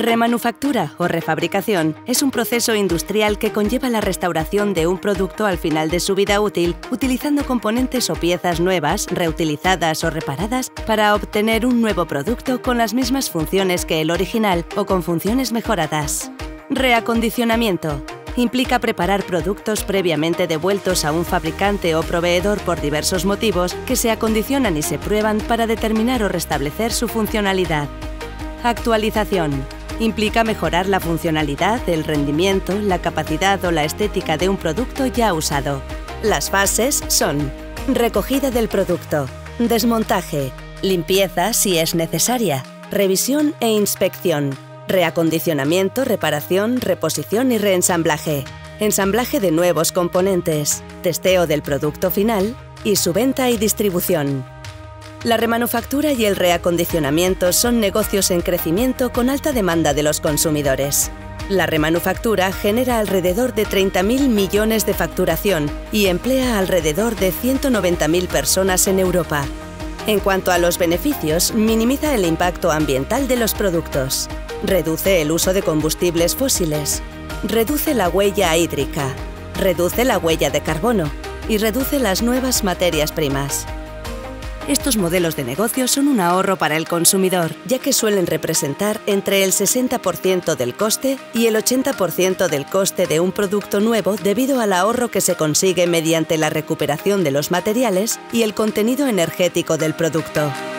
Remanufactura o refabricación es un proceso industrial que conlleva la restauración de un producto al final de su vida útil, utilizando componentes o piezas nuevas, reutilizadas o reparadas para obtener un nuevo producto con las mismas funciones que el original o con funciones mejoradas. Reacondicionamiento implica preparar productos previamente devueltos a un fabricante o proveedor por diversos motivos que se acondicionan y se prueban para determinar o restablecer su funcionalidad. Actualización implica mejorar la funcionalidad, el rendimiento, la capacidad o la estética de un producto ya usado. Las fases son: recogida del producto, desmontaje, limpieza si es necesaria, revisión e inspección, reacondicionamiento, reparación, reposición y reensamblaje, ensamblaje de nuevos componentes, testeo del producto final y su venta y distribución. La remanufactura y el reacondicionamiento son negocios en crecimiento con alta demanda de los consumidores. La remanufactura genera alrededor de 30.000 millones de facturación y emplea alrededor de 190.000 personas en Europa. En cuanto a los beneficios, minimiza el impacto ambiental de los productos, reduce el uso de combustibles fósiles, reduce la huella hídrica, reduce la huella de carbono y reduce las nuevas materias primas. Estos modelos de negocio son un ahorro para el consumidor, ya que suelen representar entre el 60% del coste y el 80% del coste de un producto nuevo debido al ahorro que se consigue mediante la recuperación de los materiales y el contenido energético del producto.